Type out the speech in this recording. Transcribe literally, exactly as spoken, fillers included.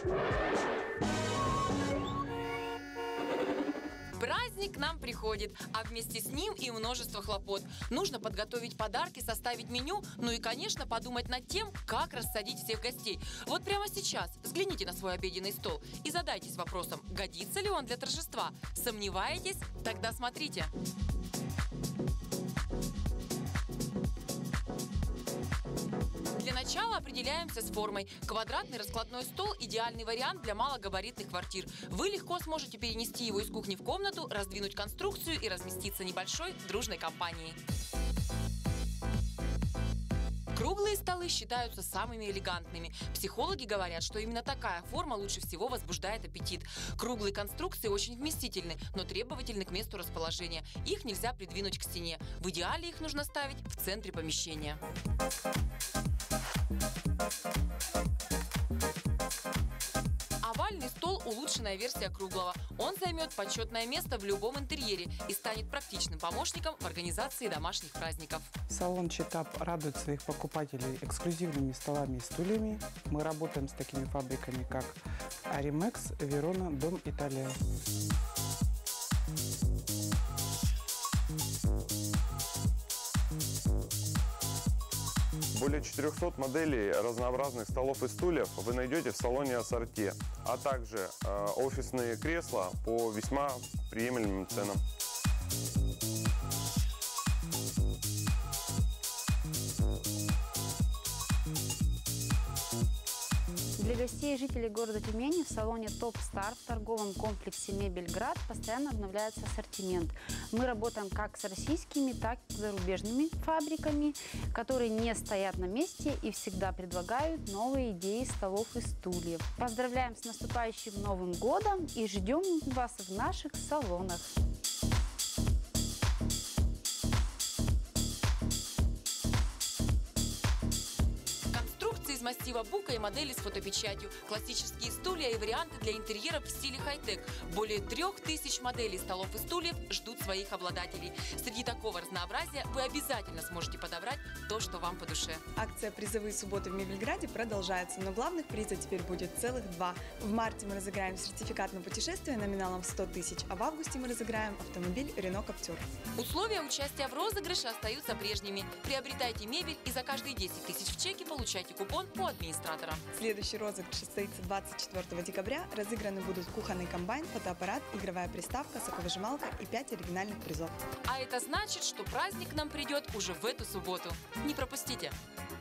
Праздник к нам приходит, а вместе с ним и множество хлопот. Нужно подготовить подарки, составить меню, ну и, конечно, подумать над тем, как рассадить всех гостей. Вот прямо сейчас взгляните на свой обеденный стол и задайтесь вопросом, годится ли он для торжества. Сомневаетесь? Тогда смотрите. Для начала определяемся с формой. Квадратный раскладной стол – идеальный вариант для малогабаритных квартир. Вы легко сможете перенести его из кухни в комнату, раздвинуть конструкцию и разместиться небольшой дружной компанией. Круглые столы считаются самыми элегантными. Психологи говорят, что именно такая форма лучше всего возбуждает аппетит. Круглые конструкции очень вместительны, но требовательны к месту расположения. Их нельзя придвинуть к стене. В идеале их нужно ставить в центре помещения. Овальный стол – улучшенная версия круглого. Он займет почетное место в любом интерьере и станет практичным помощником в организации домашних праздников. Салон Читап радует своих покупателей эксклюзивными столами и стульями. Мы работаем с такими фабриками, как Аримекс, Верона, Дом Италия. Более четырёхсот моделей разнообразных столов и стульев вы найдете в салоне Ассорти, а также э, офисные кресла по весьма приемлемым ценам. Для гостей и жителей города Тюмени в салоне Топ Стар в торговом комплексе Мебельград постоянно обновляется ассортимент. Мы работаем как с российскими, так и с зарубежными фабриками, которые не стоят на месте и всегда предлагают новые идеи столов и стульев. Поздравляем с наступающим Новым годом и ждем вас в наших салонах. Из массива бука и модели с фотопечатью, классические стулья и варианты для интерьеров в стиле хай-тек. Более трех тысяч моделей столов и стульев ждут своих обладателей. Среди такого разнообразия вы обязательно сможете подобрать то, что вам по душе. Акция «Призовые субботы» в Мебельграде продолжается, но главных призов теперь будет целых два. В марте мы разыграем сертификат на путешествие номиналом в сто тысяч, а в августе мы разыграем автомобиль Renault Captur. Условия участия в розыгрыше остаются прежними. Приобретайте мебель и за каждые десять тысяч в чеке получайте купон у администратора. Следующий розыгрыш состоится двадцать четвёртого декабря. Разыграны будут кухонный комбайн, фотоаппарат, игровая приставка, соковыжималка и пять оригинальных призов. А это значит, что праздник к нам придет уже в эту субботу. Не пропустите!